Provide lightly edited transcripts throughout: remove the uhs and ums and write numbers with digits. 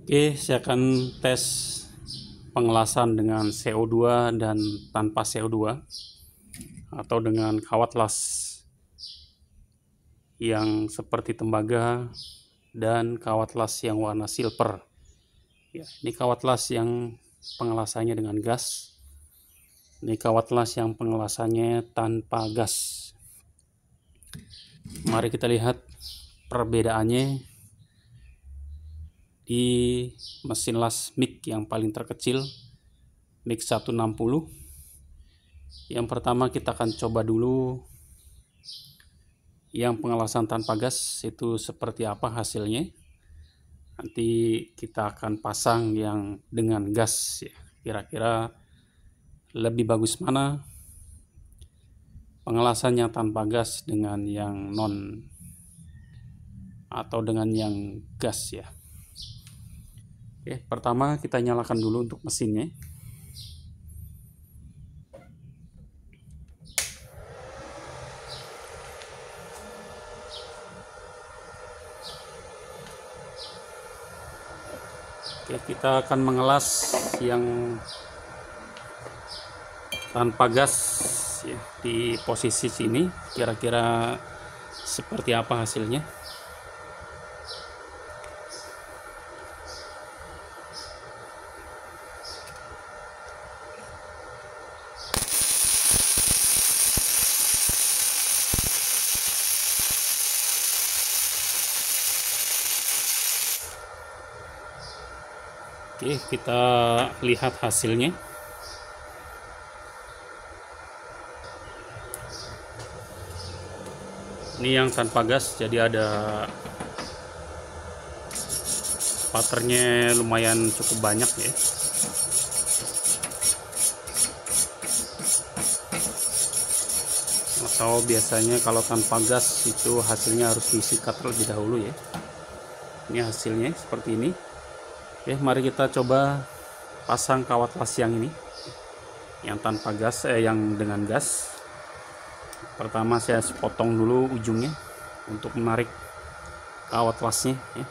Oke, saya akan tes pengelasan dengan CO2 dan tanpa CO2 atau dengan kawat las yang seperti tembaga dan kawat las yang warna silver. Ya, ini kawat las yang pengelasannya dengan gas. Ini kawat las yang pengelasannya tanpa gas. Mari kita lihat perbedaannya di mesin las MIG yang paling terkecil, MIG 160. Yang pertama kita akan coba dulu yang pengelasan tanpa gas itu seperti apa hasilnya. Nanti kita akan pasang yang dengan gas ya. Kira-kira lebih bagus mana pengelasannya tanpa gas dengan yang non atau dengan yang gas ya. Oke, pertama kita nyalakan dulu untuk mesinnya. Oke, kita akan mengelas yang tanpa gas ya, di posisi sini. Kira-kira seperti apa hasilnya. Oke, kita lihat hasilnya. Ini yang tanpa gas, jadi ada patternnya lumayan cukup banyak ya. Atau biasanya kalau tanpa gas itu hasilnya harus disikat terlebih dahulu ya. Ini hasilnya seperti ini. Oke, mari kita coba pasang kawat las yang ini, yang tanpa gas, yang dengan gas. Pertama saya potong dulu ujungnya untuk menarik kawat lasnya ya.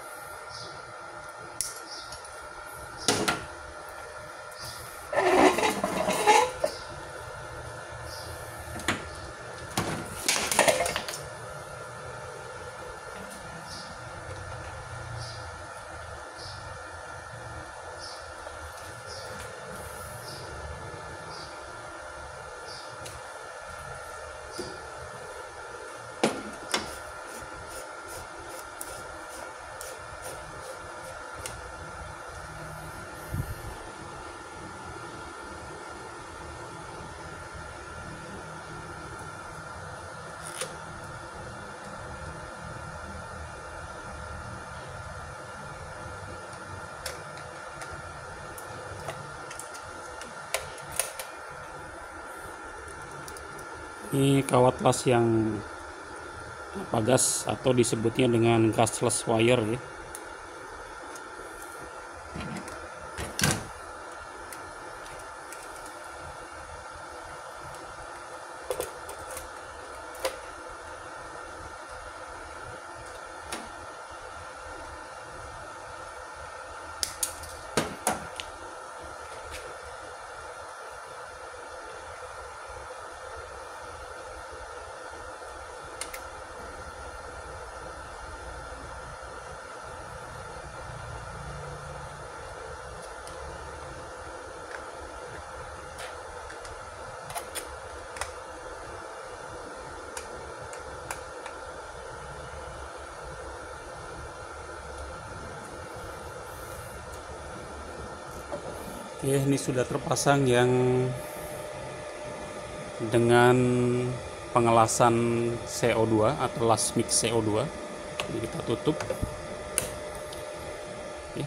Ini kawat las yang tanpa gas atau disebutnya dengan gasless wire ya. Oke, ini sudah terpasang yang dengan pengelasan CO2 atau las MIG CO2. Jadi kita tutup. Oke.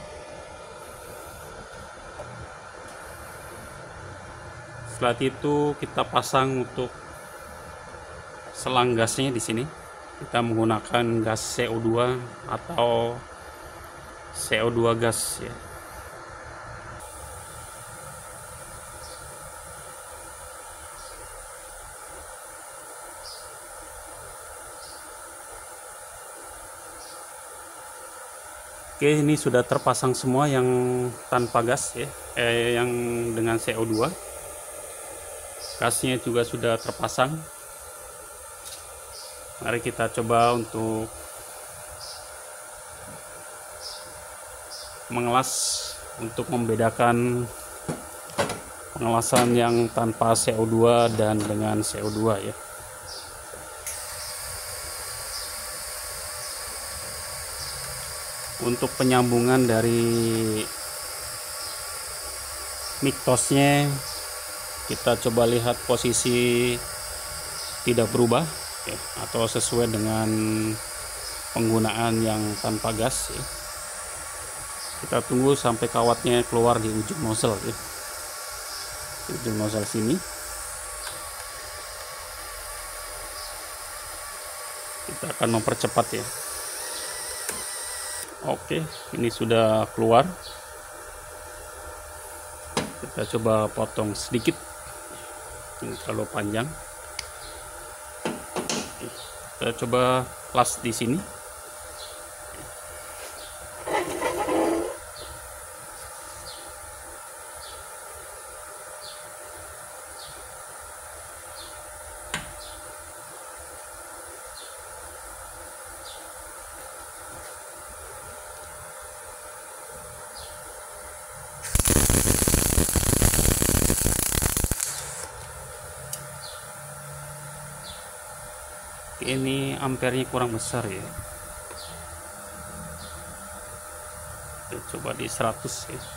Setelah itu kita pasang untuk selang gasnya di sini. Kita menggunakan gas CO2 atau CO2 gas ya. Oke, ini sudah terpasang semua yang tanpa gas ya, yang dengan CO2. Gasnya juga sudah terpasang. Mari kita coba untuk mengelas untuk membedakan pengelasan yang tanpa CO2 dan dengan CO2 ya. Untuk penyambungan dari miktosnya, kita coba lihat posisi tidak berubah ya, atau sesuai dengan penggunaan yang tanpa gas ya. Kita tunggu sampai kawatnya keluar di ujung nozzle ya. Di ujung nozzle sini kita akan mempercepat ya. Oke, ini sudah keluar. Kita coba potong sedikit. Ini terlalu panjang. Kita coba las di sini. Ini ampernya kurang besar ya. Kita coba di 100 ya.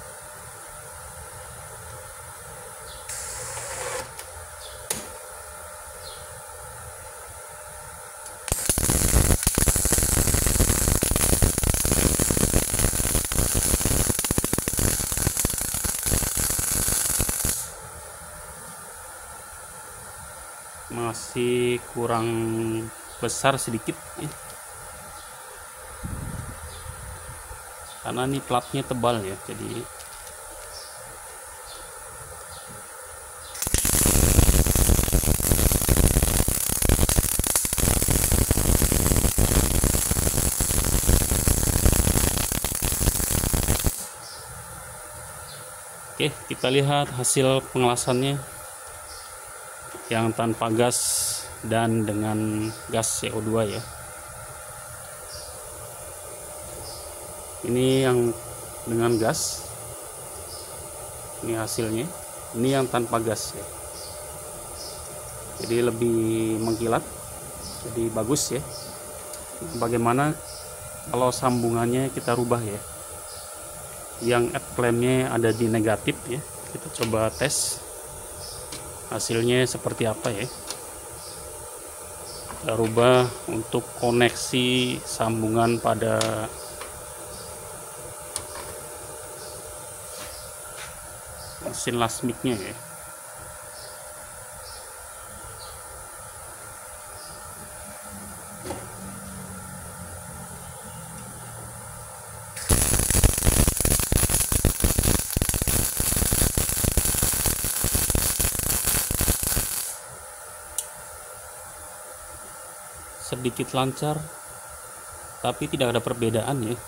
Masih kurang besar sedikit ya. Karena ini platnya tebal ya, jadi oke, kita lihat hasil pengelasannya yang tanpa gas dan dengan gas CO2 ya. Ini yang dengan gas, ini hasilnya. Ini yang tanpa gas ya, jadi lebih mengkilat, jadi bagus ya. Bagaimana kalau sambungannya kita rubah ya, yang add clampnya ada di negatif ya. Kita coba tes hasilnya seperti apa ya. Kita rubah untuk koneksi sambungan pada mesin las mic-nya ya. Sedikit lancar, tapi tidak ada perbedaan ya.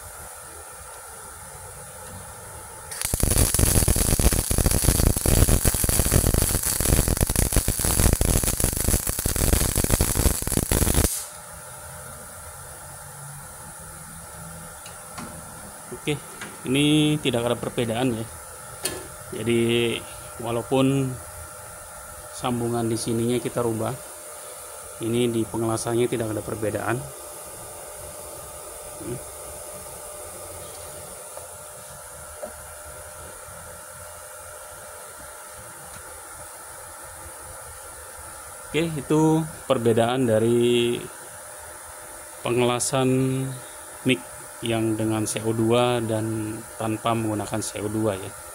Oke, ini tidak ada perbedaan ya. Jadi walaupun sambungan di sininya kita rubah, ini di pengelasannya tidak ada perbedaan. Oke, itu perbedaan dari pengelasan mic yang dengan CO2 dan tanpa menggunakan CO2 ya.